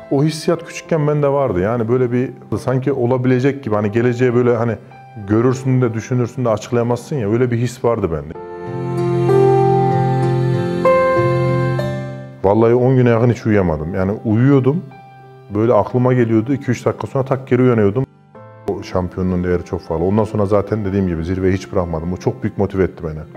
O hissiyat küçükken bende vardı. Yani böyle bir sanki olabilecek gibi, hani geleceğe böyle hani görürsün de düşünürsün de açıklayamazsın ya, öyle bir his vardı bende. Vallahi 10 güne yakın hiç uyuyamadım. Yani uyuyordum, böyle aklıma geliyordu, 2-3 dakika sonra tak geri uyanıyordum. O şampiyonluğun değeri çok fazla. Ondan sonra zaten dediğim gibi zirveyi hiç bırakmadım. O çok büyük motive etti beni.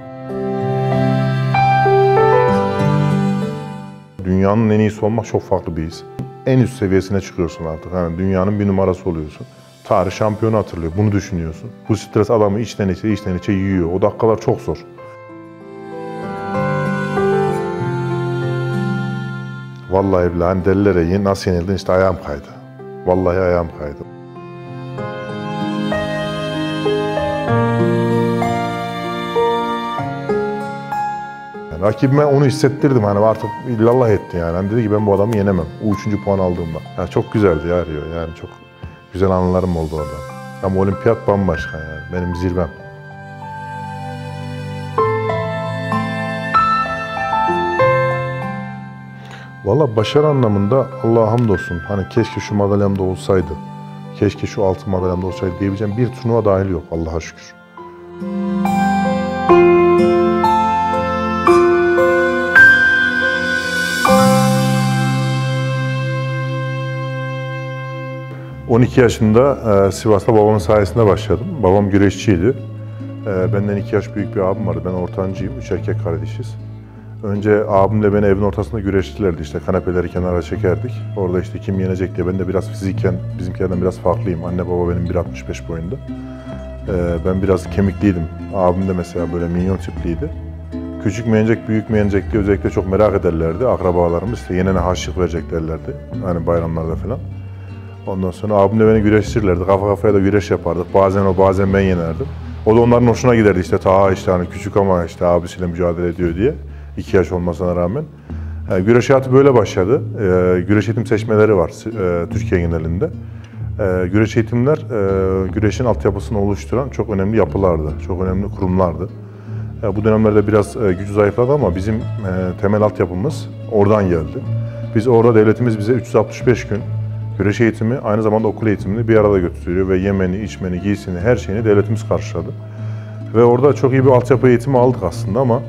Dünyanın en iyisi olmak çok farklı bir his. En üst seviyesine çıkıyorsun artık. Yani dünyanın bir numarası oluyorsun. Tarih şampiyonu hatırlıyor. Bunu düşünüyorsun. Bu stres adamı içten içe yiyor. O dakikalar çok zor. Vallahi billahi hani derler ya, nasıl yenildin, işte ayağım kaydı. Vallahi ayağım kaydı. Yani rakibime onu hissettirdim, hani artık illallah etti yani. Hani dedi ki ben bu adamı yenemem. O 3. puan aldığımda. Yani çok güzeldi ya Rio. Yani çok güzel anılarım oldu orada. Ama olimpiyat bambaşka yani. Benim zirvem. Valla başarı anlamında Allah'a hamdolsun. Hani keşke şu madalyamda olsaydı. Keşke şu altın madalyamda olsaydı diyebileceğim bir turnuva dahil yok Allah'a şükür. ...12 yaşında Sivas'ta babamın sayesinde başladım. Babam güreşçiydi. Benden 2 yaş büyük bir abim vardı. Ben ortancıyım. 3 erkek kardeşiz. Önce abimle beni evin ortasında güreştilerdi. İşte kanepeleri kenara çekerdik. Orada işte kim yenecek diye. Ben de biraz fiziken bizimkilerden biraz farklıyım. Anne baba benim 1.65 boyunda. Ben biraz kemikliydim. Abim de mesela böyle minyon tipliydi. Küçük mü yenecek, büyük mü yenecek diye özellikle çok merak ederlerdi. Akrabalarımız işte yenene harçlık verecek derlerdi. Hani bayramlarda falan. Ondan sonra abimle beni güreştirirlerdi. Kafa kafaya da güreş yapardık. Bazen o, bazen ben yenerdim. O da onların hoşuna giderdi işte. Ta işte hani küçük ama işte abisiyle mücadele ediyor diye. 2 yaş olmasına rağmen. Yani güreş hayatı böyle başladı. Güreş eğitim seçmeleri var Türkiye genelinde. Güreş eğitimler güreşin altyapısını oluşturan çok önemli yapılardı. Çok önemli kurumlardı. Bu dönemlerde biraz gücü zayıfladı ama bizim temel altyapımız oradan geldi. Biz orada devletimiz bize 365 gün güreş eğitimi, aynı zamanda okul eğitimini bir arada götürüyor ve yemeni, içmeni, giysini, her şeyini devletimiz karşıladı. Ve orada çok iyi bir altyapı eğitimi aldık aslında ama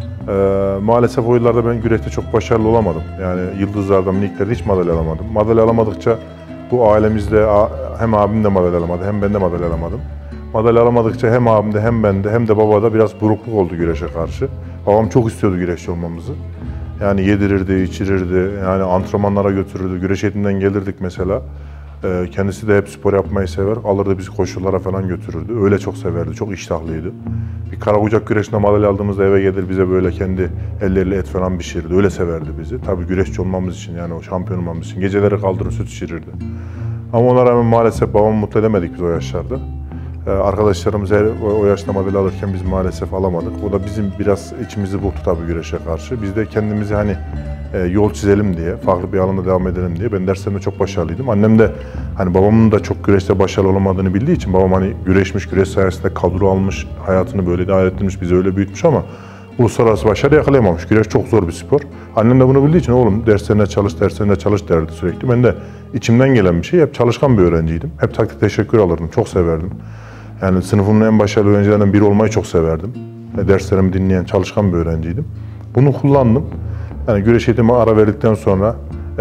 maalesef o yıllarda ben güreşte çok başarılı olamadım. Yani yıldızlardan, miniklerde hiç madalya alamadım. Madalya alamadıkça bu ailemizde hem abim de madalya alamadı hem ben de madalya alamadım. Madalya alamadıkça hem abimde hem bende hem de babada biraz burukluk oldu güreşe karşı. Babam çok istiyordu güreşçi olmamızı. Yani yedirirdi, içirirdi, yani antrenmanlara götürürdü. Güreş eğitiminden gelirdik mesela. Kendisi de hep spor yapmayı sever. Alırdı bizi koşulara falan götürürdü. Öyle çok severdi, çok iştahlıydı. Bir karakucak güreşinde madalya aldığımızda eve gelir bize böyle kendi elleriyle et falan pişirirdi. Öyle severdi bizi. Tabii güreşçi olmamız için, yani o şampiyon olmamız için. Geceleri kaldırır süt içirirdi. Ama ona rağmen maalesef babamı mutlu edemedik biz o yaşlarda. Arkadaşlarımız o yaşta madalya alırken biz maalesef alamadık. O da bizim biraz içimizi burktu tabii güreşe karşı. Biz de kendimizi hani yol çizelim diye, farklı bir alanda devam edelim diye. Ben derslerimde çok başarılıydım. Annem de hani babamın da çok güreşte başarılı olamadığını bildiği için babam hani güreşmiş, güreş sayesinde kadro almış, hayatını böyle idare ettirmiş, bizi öyle büyütmüş ama uluslararası başarı yakalayamamış. Güreş çok zor bir spor. Annem de bunu bildiği için oğlum derslerine çalış derdi sürekli. Ben de içimden gelen bir şey, hep çalışkan bir öğrenciydim. Hep takdir teşekkür alırdım, çok severdim. Yani sınıfımın en başarılı öğrencilerinden biri olmayı çok severdim. Derslerimi dinleyen, çalışkan bir öğrenciydim. Bunu kullandım. Yani güreş eğitimi ara verdikten sonra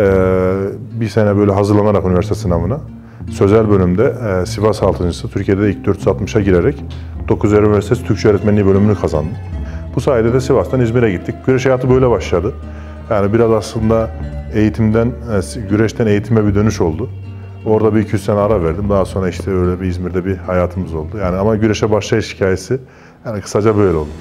bir sene böyle hazırlanarak üniversite sınavına sözel bölümde Sivas 6.'sı Türkiye'de de ilk 460'a girerek 9 Eylül Üniversitesi Türkçe Öğretmenliği bölümünü kazandım. Bu sayede de Sivas'tan İzmir'e gittik. Güreş hayatı böyle başladı. Yani biraz aslında eğitimden, güreşten eğitime bir dönüş oldu. Orada bir 200 sene ara verdim. Daha sonra işte öyle bir İzmir'de bir hayatımız oldu. Yani ama güreşe başlayış hikayesi yani kısaca böyle oldu.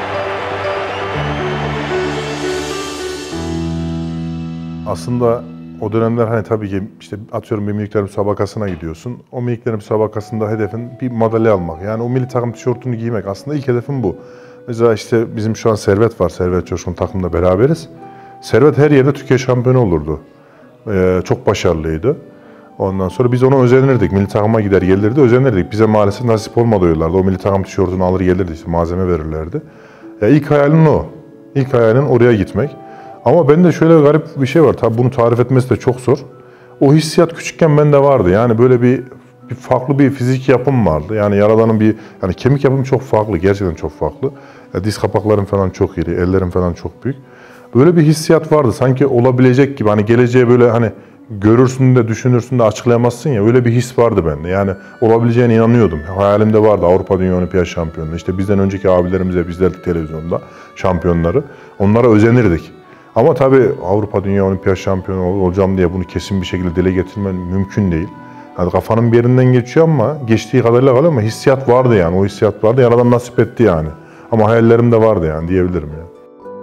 Aslında O dönemler hani tabii ki işte atıyorum bir minikler müsabakasına gidiyorsun. O miniklerin müsabakasında hedefin bir madalya almak. Yani o milli takım tişörtünü giymek. Aslında ilk hedefim bu. Mesela işte bizim şu an Servet var. Servet Coşkun takımda beraberiz. Servet her yerde Türkiye şampiyonu olurdu. Çok başarılıydı. Ondan sonra biz ona özenirdik. Milli takıma gider gelirdi, özenirdik. Bize maalesef nasip olmadı yıllarda. O milli takım tişörtünü alır gelirdi, işte malzeme verirlerdi. İlk hayalin o. İlk hayalin oraya gitmek. Ama bende şöyle garip bir şey var. Tabii bunu tarif etmesi de çok zor. O hissiyat küçükken bende vardı. Yani böyle bir farklı bir fizik yapım vardı. Yani Yaradan'ın yani kemik yapım çok farklı. Gerçekten çok farklı. Diz kapaklarım falan çok iri, ellerim falan çok büyük. Böyle bir hissiyat vardı. Sanki olabilecek gibi. Hani geleceğe böyle hani görürsün de düşünürsün de açıklayamazsın ya. Öyle bir his vardı bende. Yani olabileceğine inanıyordum. Hayalimde vardı Avrupa Dünya Olimpiyat Şampiyonu. İşte bizden önceki abilerimize bizlerdik televizyonda şampiyonları. Onlara özenirdik. Ama tabii Avrupa Dünya Olimpiyat Şampiyonu olacağım diye bunu kesin bir şekilde dile getirmen mümkün değil. Yani kafanın bir yerinden geçiyor ama geçtiği kadarıyla kalıyor ama hissiyat vardı yani. O hissiyat vardı. Yaradan nasip etti yani. Ama hayallerim de vardı yani diyebilirim yani.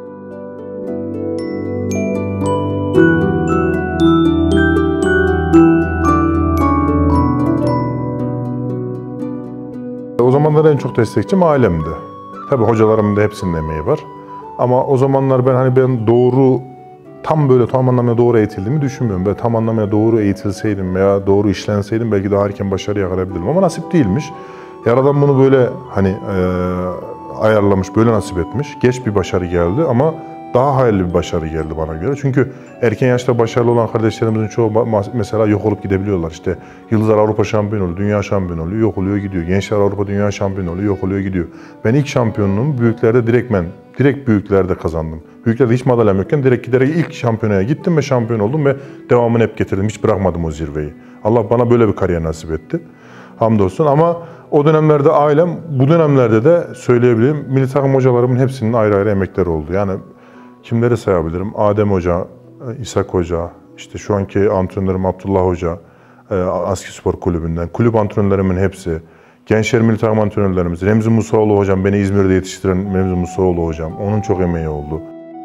O zamanlar en çok destekçim ailemdi. Tabii hocalarımın da hepsinin emeği var. Ama o zamanlar ben doğru, tam anlamıyla doğru eğitildiğimi düşünmüyorum. Ben tam anlamıyla doğru eğitilseydim veya doğru işlenseydim belki daha erken başarı yakalayabilirdim. Ama nasip değilmiş. Yaradan bunu böyle ayarlamış, böyle nasip etmiş. Geç bir başarı geldi ama daha hayırlı bir başarı geldi bana göre. Çünkü erken yaşta başarılı olan kardeşlerimizin çoğu mesela yok olup gidebiliyorlar. İşte Yıldızlar Avrupa şampiyonu oluyor, dünya şampiyonu oluyor, yok oluyor gidiyor. Gençler Avrupa dünya şampiyonu oluyor, yok oluyor gidiyor. Ben ilk şampiyonluğumu büyüklerde direkt büyüklerde kazandım. Büyüklerde hiç madalyam yokken direkt giderek ilk şampiyonaya gittim ve şampiyon oldum ve devamını hep getirdim. Hiç bırakmadım o zirveyi. Allah bana böyle bir kariyer nasip etti. Hamdolsun ama o dönemlerde ailem, bu dönemlerde de söyleyebilirim, milli takım hocalarımın hepsinin ayrı ayrı emekleri oldu. Yani kimleri sayabilirim? Adem Hoca, İshak Hoca, işte şu anki antrenörüm Abdullah Hoca, Askispor Kulübü'nden, kulüp antrenörlerimin hepsi, gençler milli takım antrenörlerimiz, Remzi Musaoğlu hocam, beni İzmir'de yetiştiren Remzi Musaoğlu hocam, onun çok emeği oldu.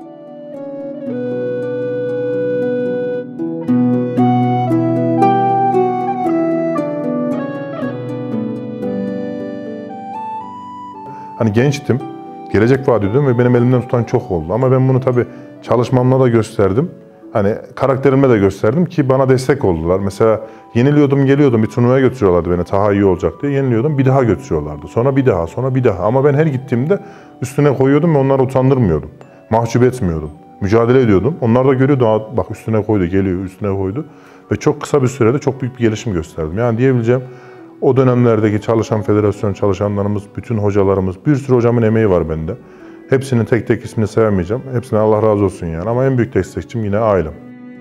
Hani gençtim, gelecek vaat ediyordum ve benim elimden tutan çok oldu. Ama ben bunu tabii çalışmamla da gösterdim. Hani karakterimle de gösterdim ki bana destek oldular. Mesela yeniliyordum, geliyordum, bir turnuvaya götürüyorlardı beni, Taha iyi olacak diye. Yeniliyordum, bir daha götürüyorlardı. Sonra bir daha, sonra bir daha. Ama ben her gittiğimde üstüne koyuyordum ve onları utandırmıyordum. Mahcup etmiyordum. Mücadele ediyordum. Onlar da görüyordu, bak üstüne koydu, geliyor, üstüne koydu. Ve çok kısa bir sürede çok büyük bir gelişim gösterdim. Yani diyebileceğim, o dönemlerdeki çalışan federasyon çalışanlarımız, bütün hocalarımız, bir sürü hocamın emeği var bende. Hepsinin tek tek ismini sayamayacağım. Hepsine Allah razı olsun yani. Ama en büyük destekçim yine ailem.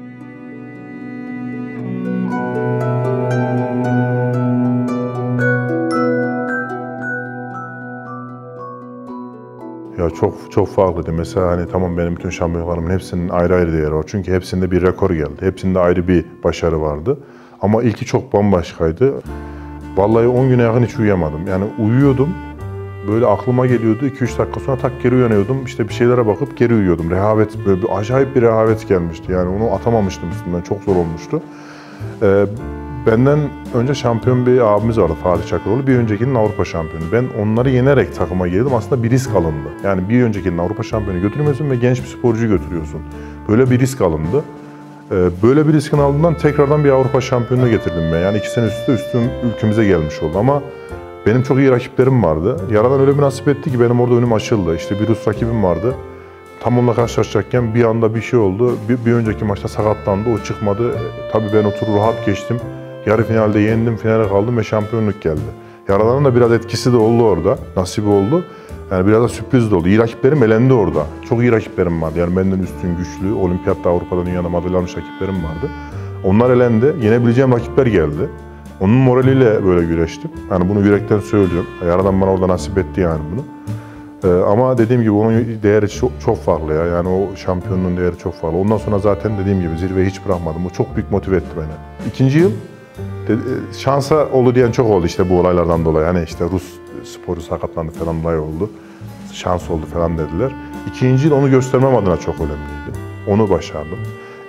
Ya çok farklıydı. Mesela hani tamam benim bütün şampiyonlarımın hepsinin ayrı ayrı değeri var. Çünkü hepsinde bir rekor geldi. Hepsinde ayrı bir başarı vardı. Ama ilki çok bambaşkaydı. Vallahi 10 güne yakın hiç uyuyamadım. Yani uyuyordum. Böyle aklıma geliyordu. 2-3 dakika sonra tak geri uyanıyordum. İşte bir şeylere bakıp geri uyuyordum. Rehavet, böyle bir acayip bir rehavet gelmişti. Yani onu atamamıştım üstümden. Çok zor olmuştu. Benden önce şampiyon bir abimiz vardı, Fatih Çakıroğlu. Bir öncekinin Avrupa şampiyonu. Ben onları yenerek takıma girdim. Aslında bir risk alındı. Yani bir öncekinin Avrupa şampiyonu götürmüyorsun ve genç bir sporcuyu götürüyorsun. Böyle bir risk alındı. Böyle bir riskin ardından tekrardan bir Avrupa şampiyonluğu getirdim ben. Yani 2 sene üstüm ülkemize gelmiş oldu ama benim çok iyi rakiplerim vardı. Yaradan öyle bir nasip etti ki benim orada önüm açıldı. İşte bir Rus rakibim vardı. Tam onunla karşılaşacakken bir anda bir şey oldu. Bir önceki maçta sakatlandı, o çıkmadı. Tabii ben o turu rahat geçtim. Yarı finalde yendim, finale kaldım ve şampiyonluk geldi. Yaradan'ın da biraz etkisi de oldu orada, nasibi oldu. Yani biraz da sürpriz de oldu. İyi rakiplerim elendi orada. Çok iyi rakiplerim vardı. Yani benden üstün, güçlü, olimpiyatta, Avrupa'da, dünyada madalya almış rakiplerim vardı. Onlar elendi. Yenebileceğim rakipler geldi. Onun moraliyle böyle güreştim. Yani bunu yürekten söylüyorum. Yaradan bana orada nasip etti yani bunu. Ama dediğim gibi onun değeri çok farklı ya. Yani o şampiyonluğun değeri çok farklı. Ondan sonra zaten dediğim gibi zirveyi hiç bırakmadım. O çok büyük motive etti beni. İkinci yıl şansa oldu diyen çok oldu işte bu olaylardan dolayı. Hani işte Rus sporu sakatlandı falan olay oldu. Şans oldu falan dediler. İkinci yıl onu göstermem adına çok önemliydi. Onu başardım.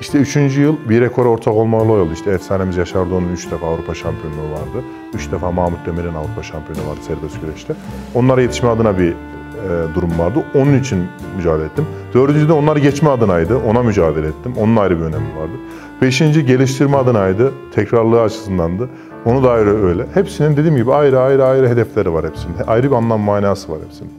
İşte 3. yıl bir rekora ortak olma olayı oldu. İşte efsanemiz Yaşar Doğan'ın 3 defa Avrupa şampiyonluğu vardı. 3 defa Mahmut Demir'in Avrupa şampiyonluğu vardı serbest güreşte. Onlara yetişme adına bir durum vardı. Onun için mücadele ettim. 4. de onları geçme adınaydı. Ona mücadele ettim. Onun ayrı bir önemi vardı. 5. geliştirme adınaydı. Tekrarlığı açısındandı. Onu da ayrı öyle. Hepsinin dediğim gibi ayrı hedefleri var hepsinin. Ayrı bir anlam manası var hepsinin.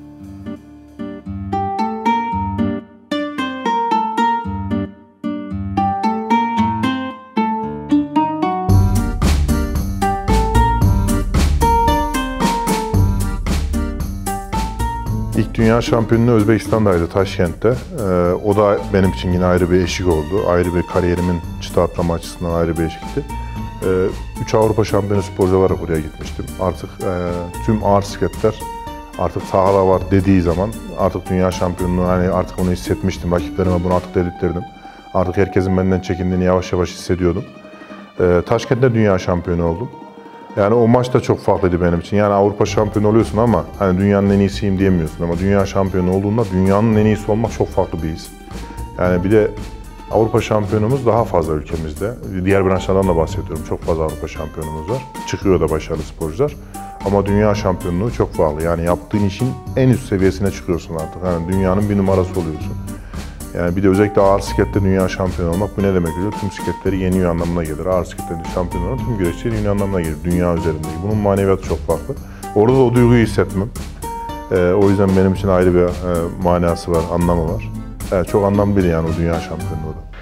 İlk dünya şampiyonluğu Özbekistan'daydı, Taşkent'te. O da benim için yine ayrı bir eşik oldu. Ayrı bir kariyerimin çıta atlama açısından ayrı bir eşikti. 3 Avrupa şampiyonu sporcu olarak oraya gitmiştim. Artık tüm ağır sikletler artık sahada var dediği zaman artık dünya şampiyonluğu, hani artık onu hissetmiştim. Rakiplerime bunu artık dedirttirdim. Artık herkesin benden çekindiğini yavaş yavaş hissediyordum. Taşkent'te dünya şampiyonu oldum. Yani o maç da çok farklıydı benim için. Yani Avrupa şampiyonu oluyorsun ama hani dünyanın en iyisiyim diyemiyorsun. Ama dünya şampiyonu olduğunda dünyanın en iyisi olmak çok farklı bir his. Yani bir de Avrupa şampiyonumuz daha fazla ülkemizde. Diğer branşlardan da bahsediyorum. Çok fazla Avrupa şampiyonumuz var. Çıkıyor da başarılı sporcular. Ama dünya şampiyonluğu çok farklı. Yani yaptığın işin en üst seviyesine çıkıyorsun artık. Yani dünyanın bir numarası oluyorsun. Yani bir de özellikle ağır siklette dünya şampiyonu olmak bu ne demek oluyor? Tüm sikletleri yeniyor anlamına gelir. Ağır siklette şampiyon olmak tüm güreşçileri yeniyor anlamına gelir. Dünya üzerinde. Bunun maneviyatı çok farklı. Orada da o duyguyu hissetmem. O yüzden benim için ayrı bir manası var, anlamı var. Çok anlamlıydı yani o dünya şampiyonluğu da.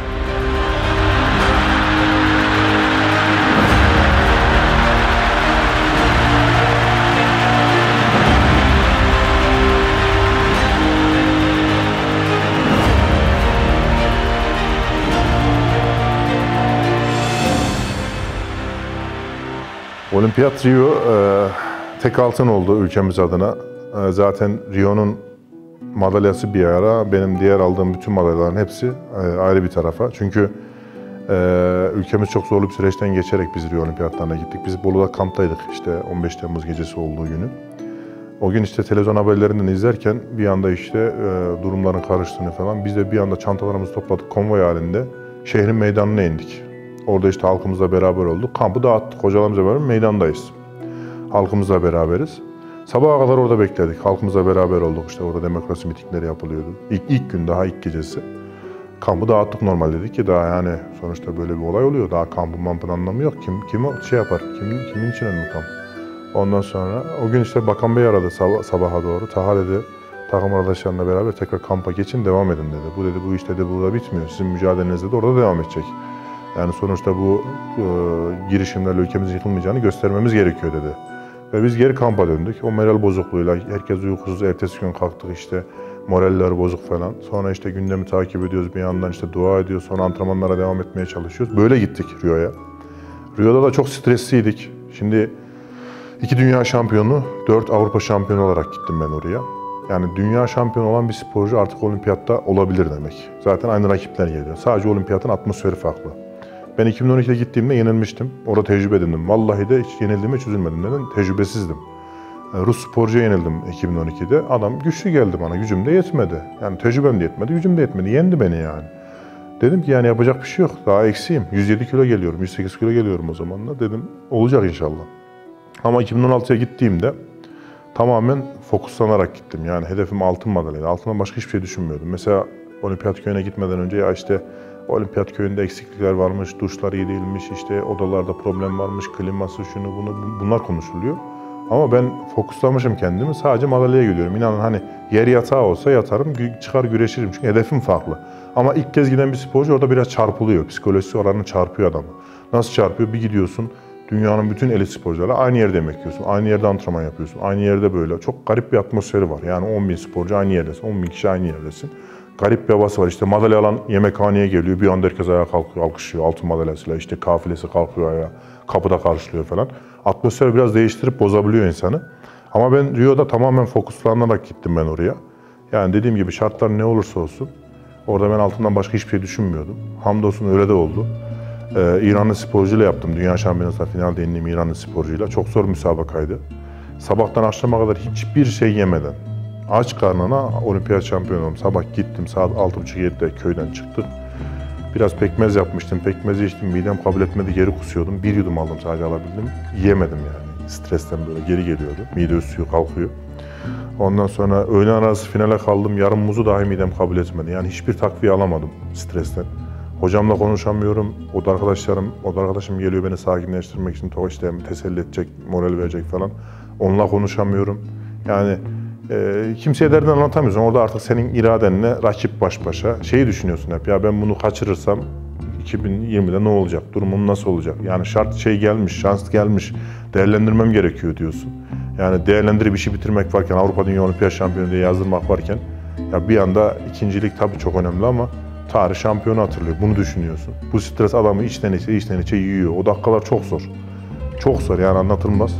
Olimpiyat Rio tek altın oldu ülkemiz adına. Zaten Rio'nun madalyası bir ara, benim diğer aldığım bütün madalyaların hepsi ayrı bir tarafa. Çünkü ülkemiz çok zorlu bir süreçten geçerek biz Rio Olimpiyatlarına gittik. Biz Bolu'da kamptaydık işte 15 Temmuz gecesi olduğu günü. O gün işte televizyon haberlerinden izlerken bir anda işte durumların karıştığını falan, biz de bir anda çantalarımızı topladık konvoy halinde şehrin meydanına indik. Orada işte halkımızla beraber olduk. Kampı dağıttık. Hocalarımızla beraber meydandayız. Halkımızla beraberiz. Sabaha kadar orada bekledik. Halkımızla beraber olduk. İşte orada demokrasi mitingleri yapılıyordu. İlk gün, daha ilk gecesi. Kampı dağıttık normal dedik ki daha yani sonuçta böyle bir olay oluyor. Daha kampın anlamı yok. Kim şey yapar? Kimin için önemli kamp? Ondan sonra o gün işte Bakan Bey aradı sabaha doğru. Taha dedi, takım arkadaşlarına beraber tekrar kampa geçin, devam edin dedi. Bu iş dedi burada bitmiyor. Sizin mücadelenizde de orada devam edecek. Yani sonuçta bu girişimlerle ülkemizin yıkılmayacağını göstermemiz gerekiyor dedi. Ve biz geri kampa döndük. O moral bozukluğuyla herkes uykusuz, ertesi gün kalktık işte moraller bozuk falan. Sonra işte gündemi takip ediyoruz, bir yandan işte dua ediyoruz, sonra antrenmanlara devam etmeye çalışıyoruz. Böyle gittik Rio'ya. Rio'da da çok stresliydik. Şimdi 2 dünya şampiyonu, 4 Avrupa şampiyonu olarak gittim ben oraya. Yani dünya şampiyonu olan bir sporcu artık olimpiyatta olabilir demek. Zaten aynı rakipler geliyor. Sadece olimpiyatın atmosferi farklı. Ben 2012'de gittiğimde yenilmiştim. Orada tecrübe edindim. Vallahi de hiç yenildiğime hiç üzülmedim. Neden? Tecrübesizdim. Rus sporcuya yenildim 2012'de. Adam güçlü geldi bana. Gücüm de yetmedi. Yani tecrübem de yetmedi, gücüm de yetmedi. Yendi beni yani. Dedim ki yani yapacak bir şey yok. Daha eksiğim. 107 kilo geliyorum, 108 kilo geliyorum o zamanla. Dedim olacak inşallah. Ama 2016'ya gittiğimde tamamen fokuslanarak gittim. Yani hedefim altın madalyaydı. Altından başka hiçbir şey düşünmüyordum. Mesela olimpiyat köyüne gitmeden önce ya işte olimpiyat köyünde eksiklikler varmış, duşlar iyi değilmiş, işte odalarda problem varmış, kliması şunu bunu bunlar konuşuluyor. Ama ben fokuslanmışım kendimi, sadece madalyaya gidiyorum. İnanın hani yer yatağı olsa yatarım, çıkar güreşirim çünkü hedefim farklı. Ama ilk kez giden bir sporcu orada biraz çarpılıyor, psikolojisi oranını çarpıyor adamı. Nasıl çarpıyor? Bir gidiyorsun, dünyanın bütün elit sporcularla aynı yerde yemek yiyorsun, aynı yerde antrenman yapıyorsun, aynı yerde böyle. Çok garip bir atmosferi var. Yani 10.000 sporcu aynı yerdesin, 10.000 kişi aynı yerdesin. Garip bir havası var. İşte madalya alan yemekhaneye geliyor. Bir anda herkes ayağa kalkıyor, alkışlıyor. Altın madalyasıyla işte kafilesi kalkıyor ayağa. Kapıda karşılıyor falan. Atmosfer biraz değiştirip bozabiliyor insanı. Ama ben Rio'da tamamen fokuslanarak gittim ben oraya. Yani dediğim gibi şartlar ne olursa olsun orada ben altından başka hiçbir şey düşünmüyordum. Hamdolsun öyle de oldu. İranlı sporcuyla yaptım. Dünya Şampiyonası'nda finalde yendiğim İranlı sporcuyla. Çok zor müsabakaydı. Sabahtan akşama kadar hiçbir şey yemeden, aç karnına olimpiyat şampiyonu oldum. Sabah gittim saat 6.30-7'de köyden çıktık. Biraz pekmez yapmıştım. Pekmezi içtim. Midem kabul etmedi. Geri kusuyordum. Bir yudum aldım sadece alabildim. Yiyemedim yani. Stresten böyle geri geliyordu. Mide üstü kalkıyor. Ondan sonra öğle arası finale kaldım. Yarım muzu dahi midem kabul etmedi. Yani hiçbir takviye alamadım stresten. Hocamla konuşamıyorum. O da arkadaşım geliyor beni sakinleştirmek için, işte teselli edecek, moral verecek falan. Onunla konuşamıyorum. Yani kimseye derdini anlatamıyorsun. Orada artık senin iradenle rakip baş başa. Şeyi düşünüyorsun hep, ya ben bunu kaçırırsam 2020'de ne olacak? Durumum nasıl olacak? Yani şart gelmiş, şans gelmiş. Değerlendirmem gerekiyor diyorsun. Yani değerlendirip işi bitirmek varken, Avrupa Dünya Olimpiyat Şampiyonu diye yazdırmak varken, ya bir anda ikincilik tabii çok önemli ama tarih şampiyonu hatırlıyor. Bunu düşünüyorsun. Bu stres adamı içten içe yiyor. O dakikalar çok zor. Çok zor yani, anlatılmaz.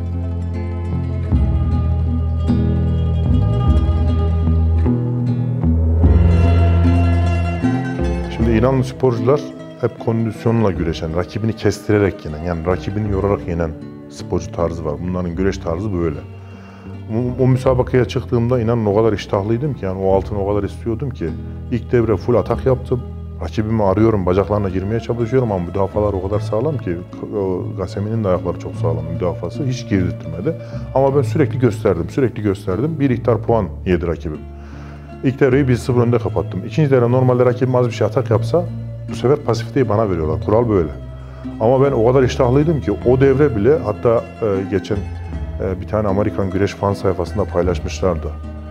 Şimdi İranlı sporcular hep kondisyonla güreşen, rakibini kestirerek yenen, yani rakibini yorarak yenen sporcu tarzı var. Bunların güreş tarzı böyle. O müsabakaya çıktığımda inanın o kadar iştahlıydım ki, yani o altını o kadar istiyordum ki ilk devre full atak yaptım. Rakibimi arıyorum, bacaklarına girmeye çalışıyorum ama müdafalar o kadar sağlam ki, Gasemi'nin de ayakları çok sağlam, müdafası hiç girdirtmedi. Ama ben sürekli gösterdim. Bir ihtar puan yedi rakibim. İlk devreyi 1-0 önde kapattım. İkinci devre normalde rakibim az bir şey atak yapsa bu sefer pasifiteyi bana veriyorlar. Kural böyle. Ama ben o kadar iştahlıydım ki o devre bile, hatta geçen bir tane Amerikan güreş fan sayfasında paylaşmışlardı.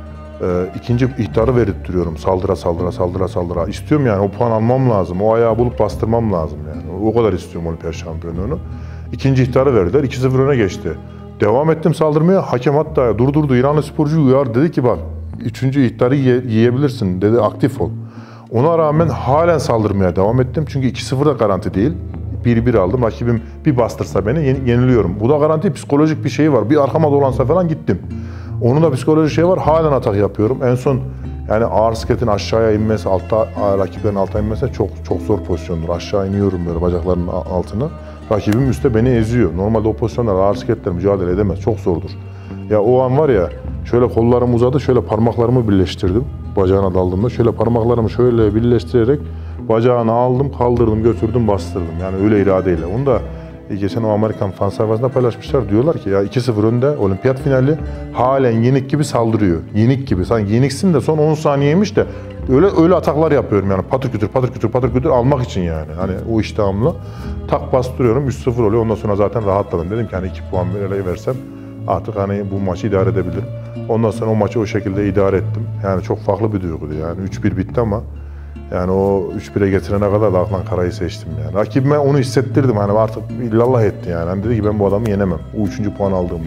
İkinci ihtarı verdirtiyorum. Saldıra. İstiyorum yani, o puan almam lazım. O ayağı bulup bastırmam lazım yani. O kadar istiyorum olimpiyat şampiyonluğunu. İkinci ihtarı verdiler. 2-0 öne geçti. Devam ettim saldırmaya. Hakem hatta durdurdu. İranlı sporcuyu uyardı. Dedi ki bak, üçüncü ihtarı yiyebilirsin dedi. Aktif ol. Ona rağmen halen saldırmaya devam ettim. Çünkü 2-0 da garanti değil. 1-1 aldım. Rakibim bir bastırsa beni yeniliyorum. Bu da garanti, psikolojik bir şey var. Bir arkama dolansa falan gittim. Onun da psikolojik şey var. Halen atak yapıyorum. En son yani ağır sikletin aşağıya inmesi, rakiplerin alta inmesi çok zor pozisyondur. Aşağı iniyorum böyle bacaklarının altına. Rakibim üstte beni eziyor. Normalde o pozisyonlarda ağır sikletler mücadele edemez. Çok zordur. Ya o an var ya, şöyle kollarım uzadı, şöyle parmaklarımı birleştirdim. Bacağına daldığımda şöyle parmaklarımı şöyle birleştirerek bacağını aldım, kaldırdım, götürdüm, bastırdım. Yani öyle iradeyle. Onu da geçen o Amerikan fan sayfasında paylaşmışlar. Diyorlar ki ya 2-0 önde, olimpiyat finali, halen yenik gibi saldırıyor. Yenik gibi. Sanki yeniksin de son 10 saniyeymiş de öyle ataklar yapıyorum yani. Patır kütür almak için yani. Hani o iştahımla tak bastırıyorum, 3-0 oluyor. Ondan sonra zaten rahatladım. Dedim ki hani 2 puan versem artık hani bu maçı idare edebilirim. Ondan sonra o maçı o şekilde idare ettim. Yani çok farklı bir duyguydu yani. 3-1 bitti ama yani o 3-1'e getirene kadar da Aklan Kara'yı seçtim yani. Rakibime onu hissettirdim, hani artık illallah etti yani. Hani dedi ki ben bu adamı yenemem o 3. puan aldığımda.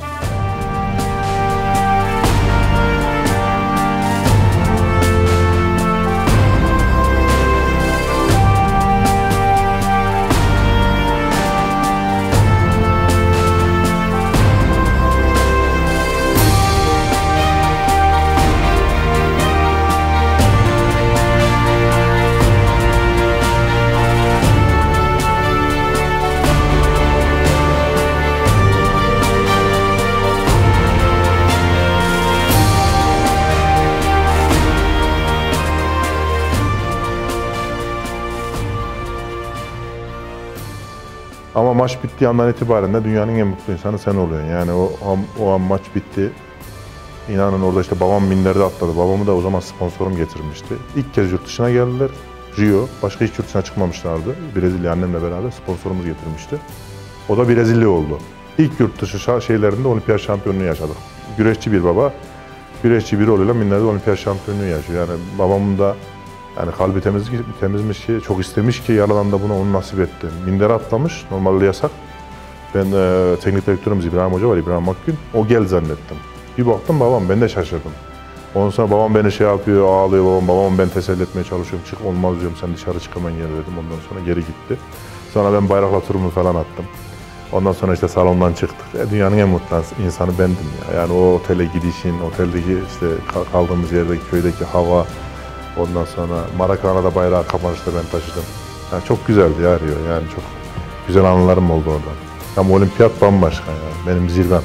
Ama maç bittiği andan itibaren de dünyanın en mutlu insanı sen oluyorsun. Yani o an maç bitti. İnanın orada işte babam minderde atladı. Babamı da o zaman sponsorum getirmişti. İlk kez yurt dışına geldiler. Rio. Başka hiç yurt dışına çıkmamışlardı. Brezilya annemle beraber sponsorumuz getirmişti. O da Brezilya oldu. İlk yurt dışı şeylerinde olimpiyat şampiyonluğu yaşadık. Güreşçi bir baba, güreşçi bir oğluyla minderde olimpiyat şampiyonluğu yaşıyor. Yani babamın da yani kalbi temizmiş ki, çok istemiş ki yaradan da buna onu nasip etti. Mindere atlamış, normalde yasak. Ben teknik direktörümüz İbrahim Hoca var, İbrahim Akgün. O gel zannettim. Bir baktım babam, ben de şaşırdım. Ondan sonra babam beni şey yapıyor, ağlıyor babam ben teselli etmeye çalışıyorum. Çık olmaz diyorum, sen dışarı çık hemen geri dedim. Ondan sonra geri gitti. Sonra ben bayrakla turumu falan attım. Ondan sonra işte salondan çıktık. Dünyanın en mutlu insanı bendim ya. Yani o otele gidişin, oteldeki işte kaldığımız yerdeki köydeki hava. Ondan sonra Maracana'da bayrağı kapanışta ben taşıdım. Yani çok güzeldi ya Rio. Yani çok güzel anılarım oldu orada. Ama olimpiyat bambaşka ya. Benim zirvem.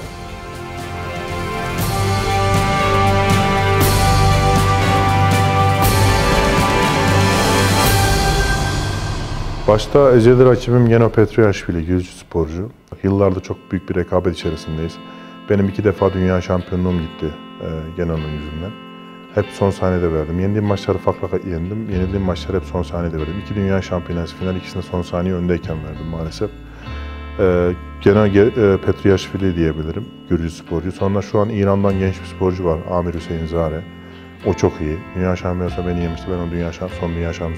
Başta ezeli rakibim Geno Petriashvili, yüzücü sporcu. Yıllardır çok büyük bir rekabet içerisindeyiz. Benim 2 defa dünya şampiyonluğum gitti Geno'nun yüzünden. Hep son saniyede verdim. Yendiğim maçları farklı yendim. Yenildiğim maçları hep son saniyede verdim. 2 dünya şampiyonası final, ikisinde son saniye öndeyken verdim maalesef. Geno Petriashvili diyebilirim, Gürcü sporcu. Sonra şu an İran'dan genç bir sporcu var, Amir Hüseyin Zare. O çok iyi. Dünya şampiyonasında beni yemişti. Ben o son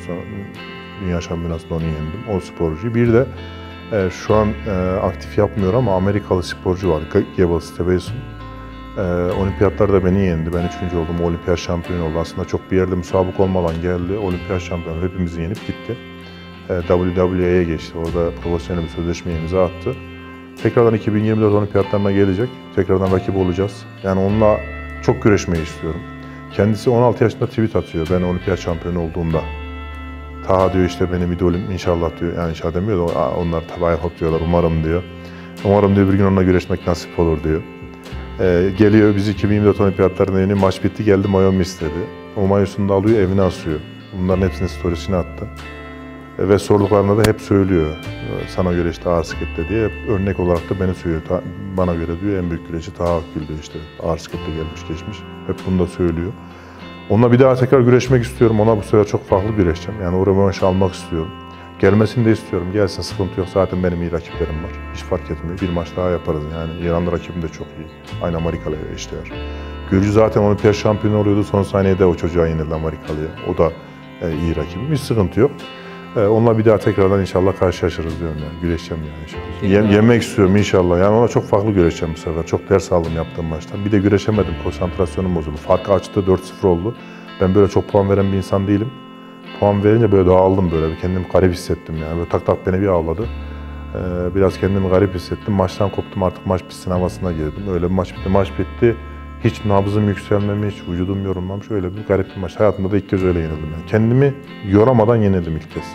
dünya şampiyonasında onu yendim. O sporcu. Bir de şu an aktif yapmıyor ama Amerikalı sporcu var, Gebel Stevenson. Olimpiyatlarda beni yendi. Ben 3. oldum. O olimpiyat şampiyonu oldu. Aslında çok bir yerde müsabık olmadan geldi. Olimpiyat şampiyonu hepimizi yenip gitti. WWE'ye geçti. Orada profesyonel bir sözleşme imza attı. Tekrardan 2024 olimpiyatlarına gelecek. Tekrardan rakip olacağız. Yani onunla çok güreşmeyi istiyorum. Kendisi 16 yaşında tweet atıyor. Ben olimpiyat şampiyonu olduğumda. Taha diyor işte benim idolüm inşallah diyor. Yani inşallah demiyor da onlar tabi ayak diyorlar. Umarım diyor. Umarım diyor bir gün onunla güreşmek nasip olur diyor. Geliyor biz 2024 olimpiyatlarında yeni maç bitti geldi mayomu istedi. O mayosunu da alıyor evine asıyor. Bunların hepsini storiesine attı. Ve sorduklarında da hep söylüyor. Sana göre işte ağır siklette diye hep örnek olarak da beni söylüyor. Bana göre diyor en büyük güreşçi Taha Akgül diyor işte. Ağır siklette gelmiş geçmiş. Hep bunu da söylüyor. Onunla bir daha tekrar güreşmek istiyorum. Ona bu sefer çok farklı güreşeceğim. Yani o rövanşı almak istiyorum. Gelmesini de istiyorum. Gelsin sıkıntı yok. Zaten benim iyi rakiplerim var. Hiç fark etmiyor. Bir maç daha yaparız yani. İranlı rakibim de çok iyi. Aynı Amerikalı eşdeğer. Gürcü zaten olimpiyat şampiyonu oluyordu. Son saniyede o çocuğa yenildi Amerikalı'ya. O da iyi rakibim. Hiç sıkıntı yok. Onunla bir daha tekrardan inşallah karşılaşırız diyorum yani. Güreşeceğim yani inşallah. Yemek istiyorum inşallah. Yani ona çok farklı güreşeceğim bu sefer. Çok ders aldım yaptığım maçtan. Bir de güreşemedim. Konsantrasyonum bozuldu. Farkı açtı 4-0 oldu. Ben böyle çok puan veren bir insan değilim. Puan verince böyle dağıldım böyle. Kendimi garip hissettim yani. Böyle tak tak beni bir avladı. Biraz kendimi garip hissettim. Maçtan koptum artık maç bitsin havasına girdim. Öyle bir maç bitti. Maç bitti. Hiç nabzım yükselmemiş, vücudum yorulmamış. Öyle bir garip bir maç. Hayatımda da ilk kez öyle yenildim yani. Kendimi yoramadan yenildim ilk kez.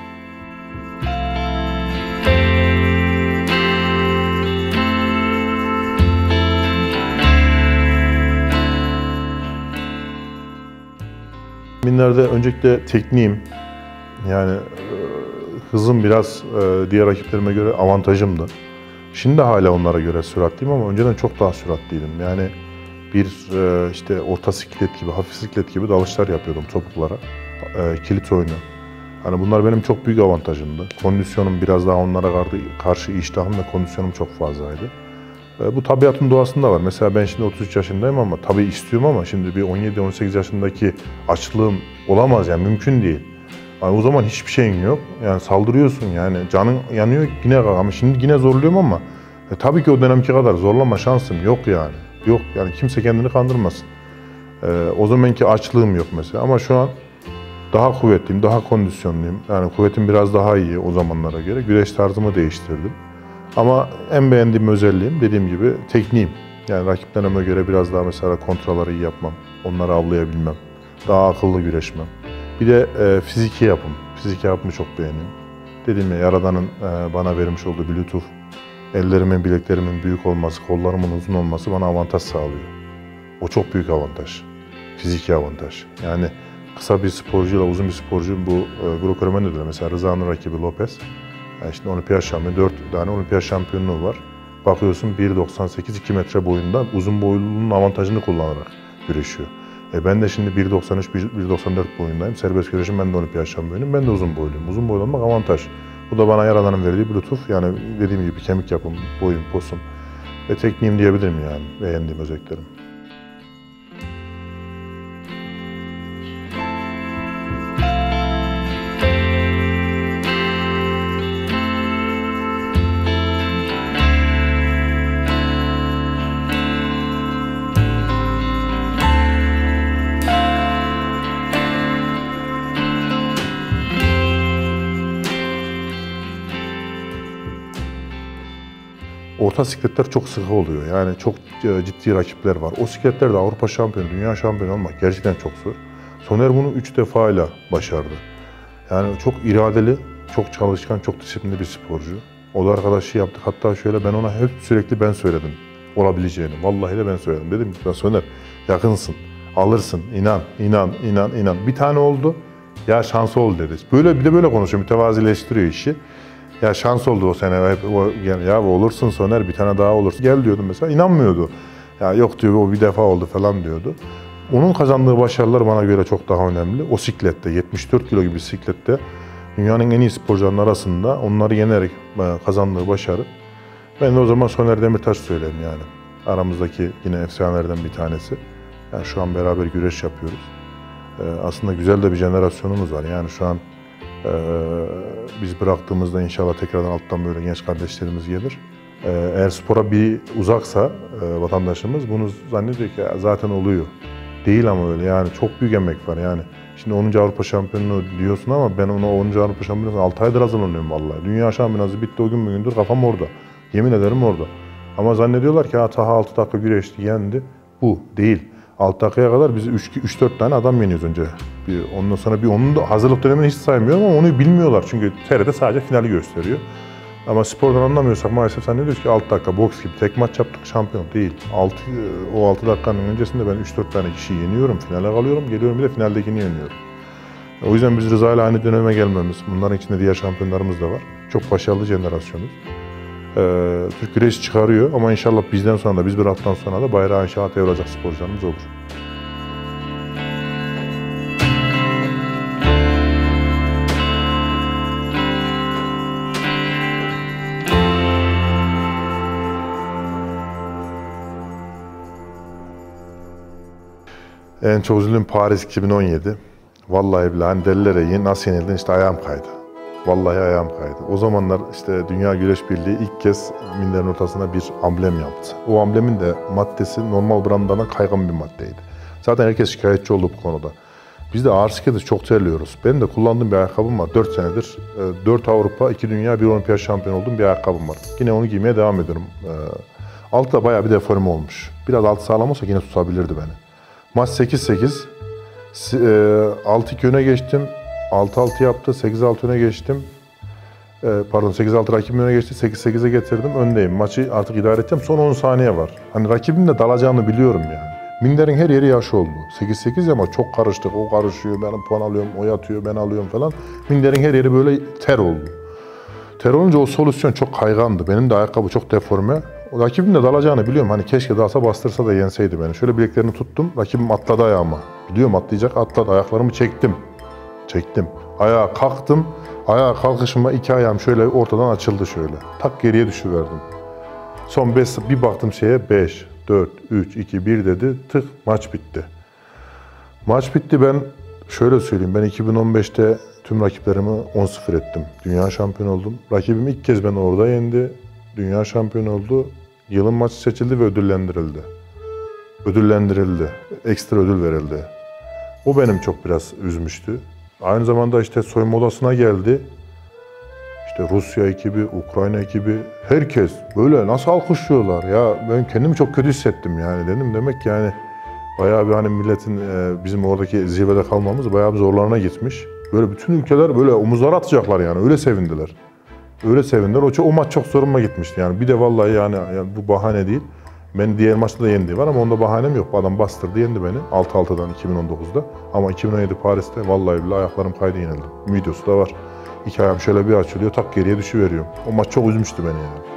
Minlerde öncelikle tekniğim, yani hızım biraz diğer rakiplerime göre avantajımdı. Şimdi de hala onlara göre süratliyim ama önceden çok daha süratliydim. Yani bir işte orta siklet gibi, hafif siklet gibi dalışlar yapıyordum topuklara, kilit oyunu. Hani bunlar benim çok büyük avantajımdı. Kondisyonum biraz daha onlara karşı iştahım ve kondisyonum çok fazlaydı. Bu tabiatın doğasında var. Mesela ben şimdi 33 yaşındayım ama tabii istiyorum ama şimdi bir 17-18 yaşındaki açlığım olamaz yani mümkün değil. Yani o zaman hiçbir şeyin yok. Yani saldırıyorsun yani canın yanıyor yine ama şimdi yine zorluyorum ama tabii ki o dönemki kadar zorlama şansım yok yani. Yok yani kimse kendini kandırmasın. O zamanki açlığım yok mesela ama şu an daha kuvvetliyim, daha kondisyonluyum. Yani kuvvetim biraz daha iyi o zamanlara göre. Güreş tarzımı değiştirdim. Ama en beğendiğim özelliğim dediğim gibi tekniğim. Yani rakiplerime göre biraz daha mesela kontraları iyi yapmam, onları avlayabilmem, daha akıllı güreşmem. Bir de fiziki yapım. Fiziki yapımı çok beğeniyorum. Dediğim ya Yaradan'ın bana vermiş olduğu bir lütuf. Ellerimin, bileklerimin büyük olması, kollarımın uzun olması bana avantaj sağlıyor. O çok büyük avantaj. Fiziki avantaj. Yani kısa bir sporcuyla uzun bir sporcu bu Greco-Romen'de de mesela Rıza'nın rakibi Lopez. Yani şimdi olimpiyat şampiyonu, 4 tane olimpiyat şampiyonluğu var. Bakıyorsun 1.98 2 metre boyunda uzun boyluluğunun avantajını kullanarak güreşiyor. Ben de şimdi 1.93 1.94 boyundayım. Serbest güreşim ben de olimpiyat şampiyonuyum. Ben de uzun boyluyum. Uzun boylu olmak avantaj. Bu da bana Yaradan'ın verdiği bir lütuf. Yani dediğim gibi kemik yapım, boyum, posum ve tekniğim diyebilirim yani beğendiğim özelliklerim. Orta sikletler çok sıkı oluyor. Yani çok ciddi rakipler var. O sikletlerde Avrupa şampiyonu, dünya şampiyonu olmak gerçekten çok zor. Soner bunu 3 defayla başardı. Yani çok iradeli, çok çalışkan, çok disiplinli bir sporcu. O da arkadaşı yaptık. Hatta şöyle ben ona hep sürekli ben söyledim olabileceğini. Vallahi de ben söyledim. Dedim ki Soner yakınsın, alırsın, inan, inan, inan, inan. Bir tane oldu. Ya şans oldu dedi. Böyle bir de böyle konuşuyor, mütevazileştiriyor işi. Ya şans oldu o sene. Hep ya olursun Soner, bir tane daha olursun. Gel diyordum mesela. İnanmıyordu. Ya yok diyor, o bir defa oldu falan diyordu. Onun kazandığı başarılar bana göre çok daha önemli. O siklette, 74 kilo gibi siklette dünyanın en iyi sporcularının arasında onları yenerek kazandığı başarı. Ben de o zaman Soner Demirtaş söyleyeyim yani. Aramızdaki yine efsanelerden bir tanesi. Yani şu an beraber güreş yapıyoruz. Aslında güzel de bir jenerasyonumuz var. Yani şu an biz bıraktığımızda inşallah tekrardan alttan böyle genç kardeşlerimiz gelir. Eğer spora bir uzaksa vatandaşımız bunu zannediyor ki zaten oluyor. Değil ama öyle yani, çok büyük emek var yani. Şimdi 10. Avrupa Şampiyonluğu diyorsun ama ben ona 10. Avrupa Şampiyonluğu 6 aydır hazırlanıyorum vallahi. Dünya Şampiyonası bitti, o gün bugündür kafam orada. Yemin ederim orada. Ama zannediyorlar ki Taha 6 dakika güreşti, yendi. Bu değil. 6 dakikaya kadar biz 3-4 tane adam yeniyoruz önce. Ondan sonra onun da hazırlık dönemini hiç saymıyorum ama onu bilmiyorlar. Çünkü TRT sadece finali gösteriyor. Ama spordan anlamıyorsak maalesef zannediyoruz ki 6 dakika boks gibi tek maç yaptık, şampiyon değil. O 6 dakikanın öncesinde ben 3-4 tane kişiyi yeniyorum, finale kalıyorum, geliyorum bir de finaldekini yeniyorum. O yüzden biz Rıza ile aynı döneme gelmemiz, bunların içinde diğer şampiyonlarımız da var. Çok başarılı jenerasyonuz. Türk güreşi çıkarıyor ama inşallah bizden sonra da, biz bir haftadan sonra da bayrağı inşaat devralacak sporcularımız olur. En çok üzüldüğüm Paris 2017. Vallahi billahi hani derler nasıl yenildin, işte ayağım kaydı. Vallahi ayağım kaydı. O zamanlar işte Dünya Güreş Birliği ilk kez minderin ortasına bir amblem yaptı. O amblemin de maddesi normal brandadan kaygan bir maddeydi. Zaten herkes şikayetçi oldu bu konuda. Biz de ağır siklette çok terliyoruz. Benim de kullandığım bir ayakkabım var 4 senedir. 4 Avrupa, 2 Dünya, 1 Olimpiyat şampiyon olduğum bir ayakkabım var. Yine onu giymeye devam ediyorum. Altı da bayağı bir deforme olmuş. Biraz altı sağlam olsa yine tutabilirdi beni. Maç 8-8. 6-2 öne geçtim. 6-6 yaptı. 8-6 öne geçtim. 8-6 rakibim öne geçti. 8-8'e getirdim. Öndeyim. Maçı artık idare edeceğim. Son 10 saniye var. Hani rakibim de dalacağını biliyorum yani. Minderin her yeri yaş oldu. 8-8 ama çok karıştık. O karışıyor, ben puan alıyorum, o yatıyor, ben alıyorum falan. Minderin her yeri böyle ter oldu. Ter olunca o solüsyon çok kaygandı. Benim de ayakkabı çok deforme. O rakibim de dalacağını biliyorum. Hani keşke dalsa, bastırsa da yenseydi beni. Şöyle bileklerini tuttum. Rakibim atladı ayağıma. Biliyorum atlayacak, atladı. Ayaklarımı çektim. Ayağa kalktım. Ayağa kalkışıma 2 ayağım şöyle ortadan açıldı şöyle. Tak geriye düşüverdim. Son 5, bir baktım şeye 5, 4, 3, 2, 1 dedi. Tık, maç bitti. Maç bitti, ben şöyle söyleyeyim. Ben 2015'te tüm rakiplerimi 10-0 ettim. Dünya şampiyonu oldum. Rakibim ilk kez beni orada yendi. Dünya şampiyonu oldu. Yılın maçı seçildi ve ödüllendirildi. Ekstra ödül verildi. O benim çok biraz üzmüştü. Aynı zamanda işte soyunma odasına geldi. İşte Rusya ekibi, Ukrayna ekibi, herkes böyle nasıl alkışlıyorlar ya, ben kendimi çok kötü hissettim yani, dedim demek yani bayağı bir hani milletin bizim oradaki zirvede kalmamız bayağı bir zorlarına gitmiş. Böyle bütün ülkeler böyle omuzlara atacaklar yani, öyle sevindiler. O maç çok zoruma gitmişti yani. Bir de vallahi yani bu bahane değil. Ben diğer maçta da yendiği var ama onda bahanem yok. Adam bastırdı, yendi beni 6-6'dan 2019'da. Ama 2017 Paris'te vallahi billahi ayaklarım kaydı, yenildim. Videosu da var. 2 ayağım şöyle bir açılıyor, tak geriye düşüveriyorum. O maç çok üzmüştü beni yani.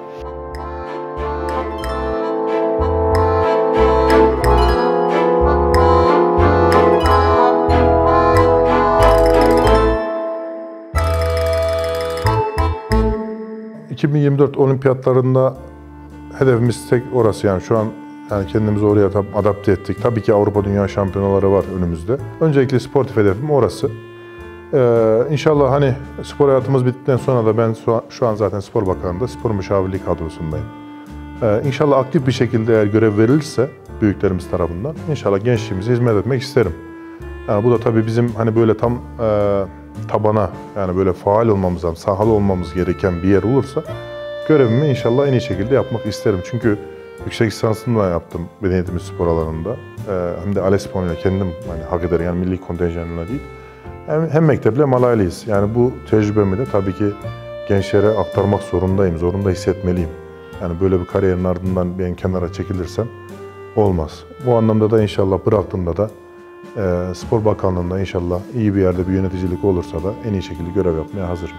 ...2024 olimpiyatlarında hedefimiz tek orası yani, şu an yani kendimizi oraya adapte ettik. Tabii ki Avrupa Dünya Şampiyonaları var önümüzde. Öncelikle sportif hedefim orası. İnşallah hani spor hayatımız bittikten sonra da ben şu an zaten Spor Bakanlığı'nda spor müşavirliği kadrosundayım. İnşallah aktif bir şekilde eğer görev verilirse büyüklerimiz tarafından inşallah gençliğimize hizmet etmek isterim. Yani bu da tabii bizim hani böyle tam tabana, yani böyle faal olmamızdan, sahalı olmamız gereken bir yer olursa görevimi inşallah en iyi şekilde yapmak isterim. Çünkü yüksek lisansını da yaptım beden eğitimi spor alanında. Hem de ALES puanıyla kendim hani hak ederim, yani milli kontenjanına değil. Hem mekteple hem alaylıyız. Yani bu tecrübemi de tabii ki gençlere aktarmak zorundayım, zorunda hissetmeliyim. Yani böyle bir kariyerin ardından ben kenara çekilirsem olmaz. Bu anlamda da inşallah bıraktığımda da Spor Bakanlığı'nda inşallah iyi bir yerde bir yöneticilik olursa da en iyi şekilde görev yapmaya hazırım.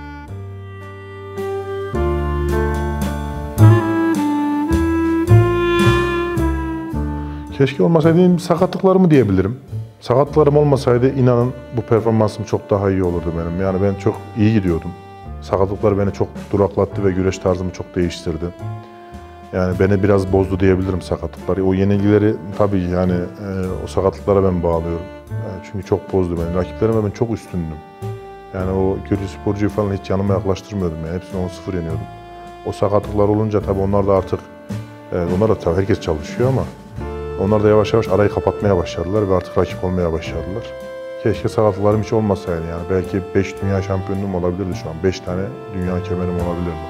Keşke olmasaydı sakatlıklarımı diyebilirim. Sakatlıklarım olmasaydı inanın bu performansım çok daha iyi olurdu benim. Yani ben çok iyi gidiyordum. Sakatlıklar beni çok duraklattı ve güreş tarzımı çok değiştirdi. Yani beni biraz bozdu diyebilirim sakatlıkları. O yenilgileri tabii yani o sakatlıklara ben bağlıyorum. Çünkü çok bozdu beni. Rakiplerime ben çok üstündüm. Yani o kötü sporcuyu falan hiç yanıma yaklaştırmıyordum. Yani hepsini 10-0 yeniyordum. O sakatlıklar olunca tabii onlar da artık, onlar da tabii herkes çalışıyor ama onlar da yavaş yavaş arayı kapatmaya başladılar ve artık rakip olmaya başladılar. Keşke sakatlıklarım hiç olmasaydı yani. Belki 5 dünya şampiyonluğum olabilirdi şu an. 5 tane dünya kemerim olabilirdi.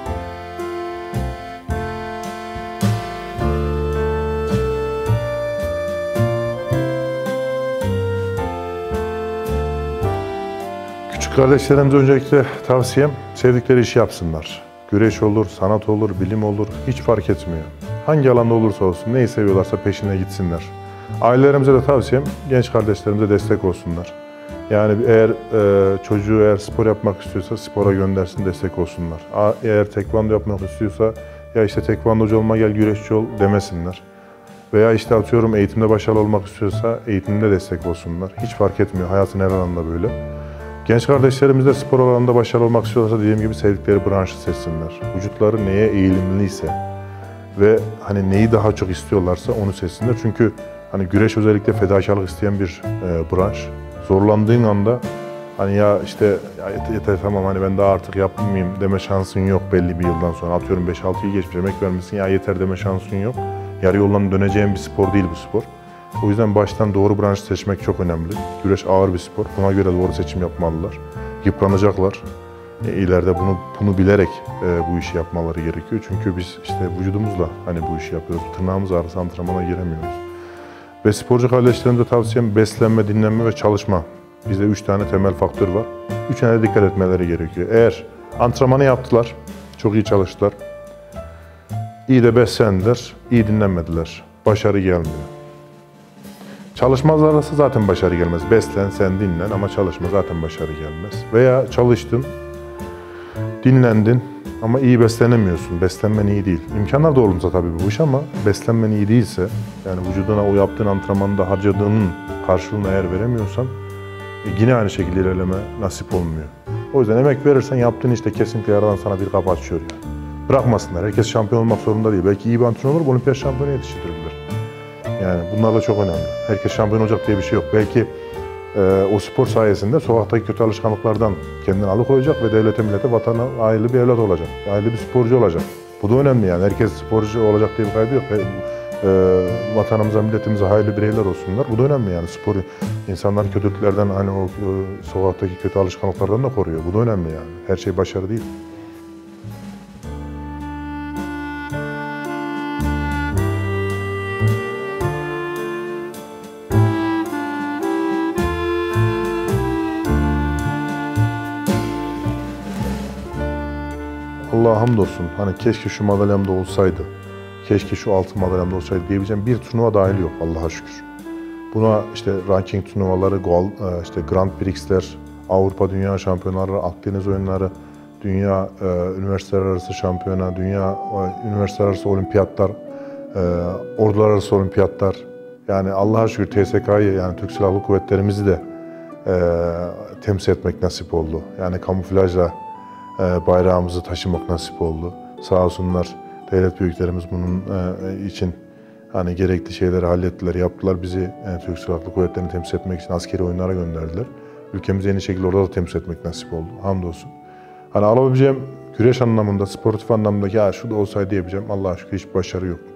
Küçük kardeşlerimize öncelikle tavsiyem sevdikleri işi yapsınlar. Güreş olur, sanat olur, bilim olur, hiç fark etmiyor. Hangi alanda olursa olsun, neyi seviyorlarsa peşine gitsinler. Ailelerimize de tavsiyem, genç kardeşlerimize destek olsunlar. Yani çocuğu spor yapmak istiyorsa spora göndersin, destek olsunlar. Eğer tekvando yapmak istiyorsa, ya işte tekvandocu olma gel güreşçi ol demesinler. Veya işte atıyorum eğitimde başarılı olmak istiyorsa eğitimde destek olsunlar. Hiç fark etmiyor, hayatın her alanında böyle. Genç kardeşlerimiz de spor alanında başarılı olmak istiyorlarsa dediğim gibi sevdikleri branşı seçsinler. Vücutları neye eğilimliyse ve hani neyi daha çok istiyorlarsa onu seçsinler. Çünkü hani güreş özellikle fedakarlık isteyen bir branş. Zorlandığın anda hani ya işte ya yeter tamam hani ben daha artık yapmayayım deme şansın yok belli bir yıldan sonra. Atıyorum 5-6 yıl geçmiş emek vermişsin ya yeter deme şansın yok. Yarı yoldan döneceğin bir spor değil bu spor. O yüzden baştan doğru branşı seçmek çok önemli. Güreş ağır bir spor. Buna göre doğru seçim yapmalılar. Yıpranacaklar. İleride bunu bilerek bu işi yapmaları gerekiyor. Çünkü biz işte vücudumuzla hani bu işi yapıyoruz. Tırnağımız ağrısı antrenmana giremiyoruz. Ve sporcu kardeşlerimize tavsiyem beslenme, dinlenme ve çalışma. Bizde 3 tane temel faktör var. 3'üne de dikkat etmeleri gerekiyor. Eğer antrenmanı yaptılar, çok iyi çalıştılar, iyi de beslendiler, iyi dinlenmediler, başarı gelmiyor. Çalışmazlarsa zaten başarı gelmez. Beslen, sen dinlen ama çalışma zaten başarı gelmez. Veya çalıştın, dinlendin ama iyi beslenemiyorsun. Beslenmen iyi değil. İmkanlar da olumsuz tabii bu iş ama beslenmen iyi değilse, yani vücuduna o yaptığın antrenmanda harcadığının karşılığını eğer veremiyorsan yine aynı şekilde ilerleme nasip olmuyor. O yüzden emek verirsen yaptığın işte kesinlikle yaradan sana bir kapı açıyor yani. Bırakmasınlar. Herkes şampiyon olmak zorunda değil. Belki iyi bir antrenör olur, olimpiyat şampiyonu yetiştirebilir. Yani bunlar da çok önemli. Herkes şampiyon olacak diye bir şey yok. Belki o spor sayesinde sokaktaki kötü alışkanlıklardan kendini alıkoyacak ve devlete, millete, vatana hayırlı bir evlat olacak. Hayırlı bir sporcu olacak. Bu da önemli yani. Herkes sporcu olacak diye bir kaydı yok. Vatanımıza, milletimize hayırlı bireyler olsunlar. Bu da önemli yani. Spor insanları kötülüklerden, hani o sokaktaki kötü alışkanlıklardan da koruyor. Bu da önemli yani. Her şey başarı değil. Allah'a hamdolsun. Hani keşke şu madalyamda olsaydı, keşke şu altın madalyamda olsaydı diyebileceğim bir turnuva dahil yok Allah'a şükür. Buna işte ranking turnuvaları, işte Grand Prix'ler, Avrupa Dünya Şampiyonları, Akdeniz Oyunları, Dünya Üniversiteler Arası Şampiyona, Dünya Üniversiteler Arası Olimpiyatlar, Ordular Arası Olimpiyatlar. Yani Allah'a şükür TSK'yı yani Türk Silahlı Kuvvetlerimizi de temsil etmek nasip oldu. Yani kamuflajla bayrağımızı taşımak nasip oldu. Sağ olsunlar devlet büyüklerimiz bunun için hani gerekli şeyleri hallettiler, yaptılar. Bizi Türk Silahlı Kuvvetleri'ni temsil etmek için askeri oyunlara gönderdiler. Ülkemizi en iyi şekilde orada da temsil etmek nasip oldu. Hamdolsun. Hani alabileceğim güreş anlamında, sportif anlamda ya şu da olsaydı diyebileceğim. Allah'a şükür hiç başarı yok.